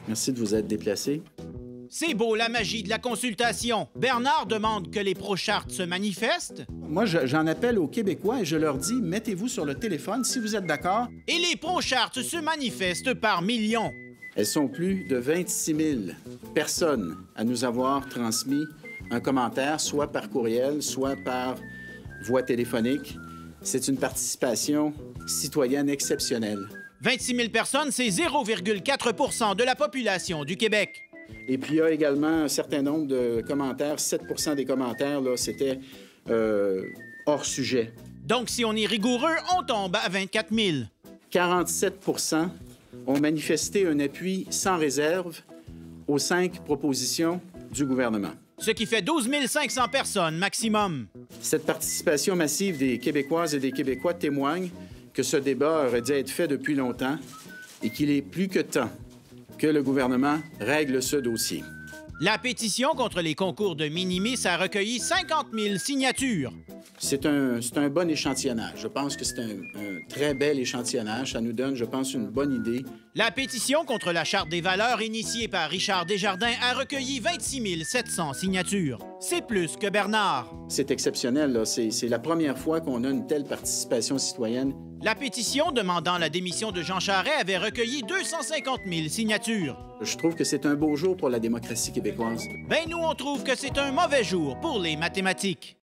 Merci de vous être déplacé. C'est beau la magie de la consultation. Bernard demande que les pro-chartes se manifestent. Moi, j'en appelle aux Québécois et je leur dis, mettez-vous sur le téléphone si vous êtes d'accord. Et les pro-chartes se manifestent par millions. Elles sont plus de 26 000 personnes à nous avoir transmis un commentaire, soit par courriel, soit par voie téléphonique. C'est une participation citoyenne exceptionnelle. 26 000 personnes, c'est 0,4 % de la population du Québec. Et puis, il y a également un certain nombre de commentaires. 7 des commentaires, là, c'était hors sujet. Donc, si on est rigoureux, on tombe à 24 000. 47 ont manifesté un appui sans réserve aux 5 propositions du gouvernement. Ce qui fait 12 500 personnes maximum. Cette participation massive des Québécoises et des Québécois témoigne que ce débat aurait dû être fait depuis longtemps et qu'il est plus que temps que le gouvernement règle ce dossier. La pétition contre les concours de Minimis a recueilli 50 000 signatures. C'est un bon échantillonnage. Je pense que c'est un très bel échantillonnage. Ça nous donne, je pense, une bonne idée. La pétition contre la Charte des valeurs initiée par Richard Desjardins a recueilli 26 700 signatures. C'est plus que Bernard. C'est exceptionnel, là. C'est la première fois qu'on a une telle participation citoyenne. La pétition demandant la démission de Jean Charest avait recueilli 250 000 signatures. Je trouve que c'est un beau jour pour la démocratie québécoise. Ben nous, on trouve que c'est un mauvais jour pour les mathématiques.